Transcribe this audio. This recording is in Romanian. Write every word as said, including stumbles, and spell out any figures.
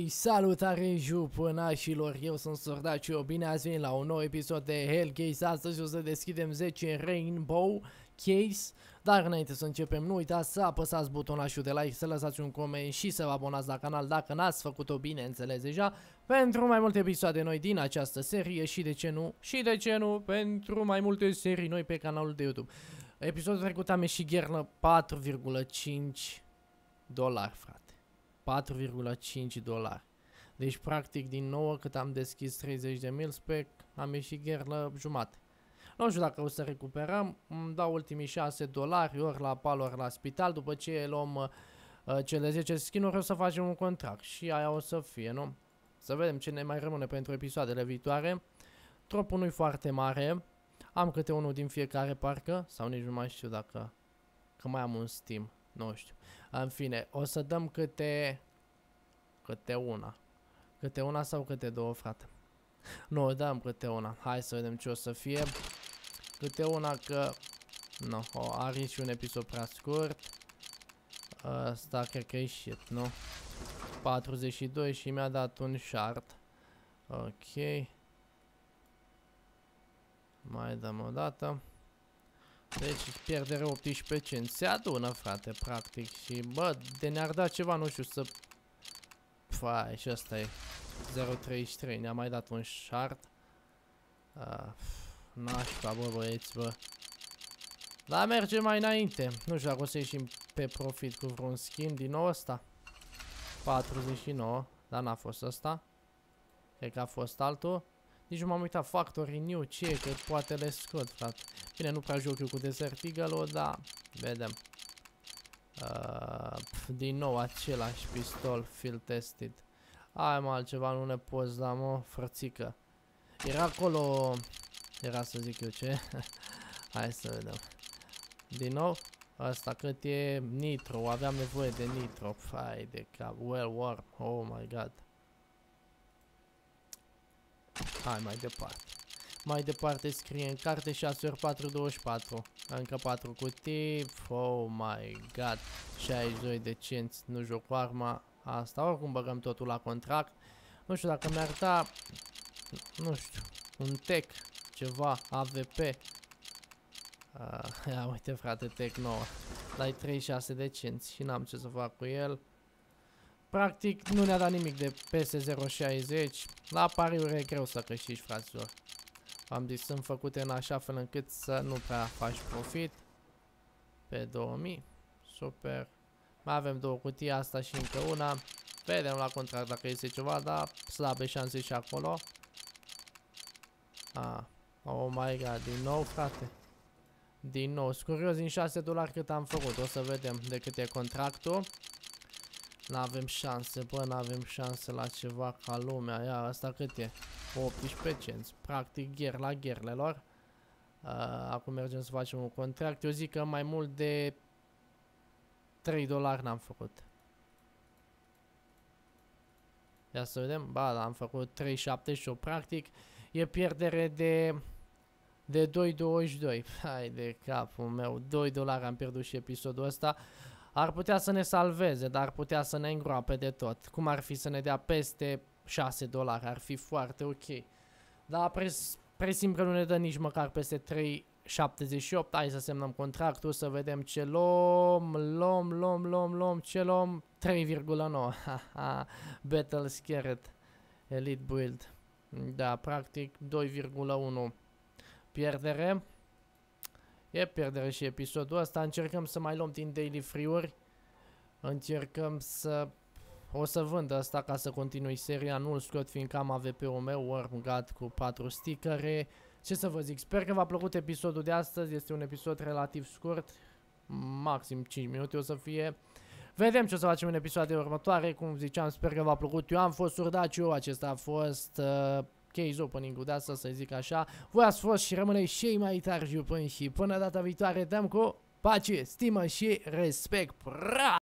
Salutare jupânașilor, eu sunt Sordaciu, bine ați venit la un nou episod de Hellcase. Astăzi o să deschidem zece Rainbow Case, dar înainte să începem nu uitați să apăsați butonașul de like, să lăsați un coment și să vă abonați la canal dacă n-ați făcut-o, bineînțeles deja, pentru mai multe episoade noi din această serie și de ce nu, și de ce nu, pentru mai multe serii noi pe canalul de YouTube. Episodul trecut am ieșit gherlă patru virgulă cinci dolari, frate. patru virgulă cinci dolari. Deci practic din nou cât am deschis treizeci de mil spec, am ieșit gherlă jumate. Nu știu dacă o să recuperăm, îmi dau ultimii șase dolari, ori la pal, ori la spital. După ce luăm uh, cele zece skin-uri o să facem un contract și aia o să fie, nu? Să vedem ce ne mai rămâne pentru episoadele viitoare. Tropul nu-i foarte mare, am câte unul din fiecare parcă, sau nici nu mai știu dacă că mai am un Steam. Nu știu. În fine, o să dăm câte... Câte una. Câte una sau câte două, frate? Nu, dăm câte una. Hai să vedem ce o să fie. Câte una că... Nu, o, are și un episod prea scurt. Asta cred că e shit, nu? patruzeci și doi și mi-a dat un shard. Ok. Mai dăm o dată. Deci pierdere optsprezece cenți. Se adună, frate, practic. Și bă, de ne-ar da ceva, nu știu, să... Fai, și ăsta e zero virgulă treizeci și trei, ne-a mai dat un shard. uh, Nașpa, bă, băieți, bă. Dar merge mai înainte. Nu știu dacă o să ieșim pe profit cu vreun skin din nou ăsta. patruzeci și nouă, dar n-a fost ăsta. Cred că a fost altul. Nici nu m-am uitat Factory New, ce, că poate le scot, frate. Bine, nu prea joc eu cu Desert Eagle-ul, dar vedem. Uh, pf, din nou același pistol, field tested. Hai mă, altceva nu ne poți da, mă, frățică. Era acolo, era să zic eu ce. Hai să vedem. Din nou, asta cât e nitro, aveam nevoie de nitro. Fai de cap, well warm, oh my god. Hai mai departe. Mai departe scrie în carte șase ori patru, douăzeci și patru. Încă patru cutii. Oh my god. șaizeci și doi de cenți. Nu joc cu arma asta. Oricum băgăm totul la contract. Nu știu dacă mi-ar da... Nu știu. Un tech. Ceva. A V P. Uh, ia uite, frate, tech nouă. Dai treizeci și șase de cenți. Și n-am ce să fac cu el. Practic nu ne-a dat nimic de P S zero șaizeci. La pariuri e greu să câștigi, fraților. Am zis, sunt făcute în așa fel încât să nu prea faci profit. Pe două mii. Super. Mai avem două cutii, asta și încă una. Vedem la contract dacă este ceva, dar slabe șanse și acolo. Ah. Oh my god, din nou, frate. Din nou, sunt curios din șase dolari cât am făcut. O să vedem de cât e contractul. N-avem șanse, bă, n-avem șanse la ceva ca lumea. Ia, asta cât e? optsprezece cenți. Practic, gher la gherlelor. Uh, acum mergem să facem un contract. Eu zic că mai mult de trei dolari n-am făcut. Ia să vedem. Ba, da, am făcut trei șaptezeci și opt. Practic, e pierdere de... De doi virgulă douăzeci și doi. Hai de capul meu. doi dolari am pierdut și episodul ăsta. Ar putea să ne salveze, dar ar putea să ne îngroape de tot. Cum ar fi să ne dea peste șase dolari? Ar fi foarte ok. Dar pres presim că nu ne dă nici măcar peste trei virgulă șaptezeci și opt. Hai să semnăm contractul, să vedem ce luăm. Luăm, luăm, luăm, luăm. Ce luăm? trei virgulă nouă. Battle Scared. Elite Build. Da, practic doi virgulă unu. Pierdere. E pierdere și episodul ăsta. Încercăm să mai luăm din daily free-uri. Încercăm să... O să vând asta ca să continui seria. Nu-l scot fiindcă am A V P-ul meu Wormgat cu patru stickere. Ce să vă zic, sper că v-a plăcut episodul de astăzi. Este un episod relativ scurt. Maxim cinci minute o să fie. Vedem ce o să facem în episoadele următoare. Cum ziceam, sper că v-a plăcut. Eu am fost Sordaciu. Acesta a fost... Uh, case opening-ul de asta, să zic așa. Voi ați fost și rămâneți și mai tari jupâni și până data viitoare dăm cu pace, stimă și respect. Pra!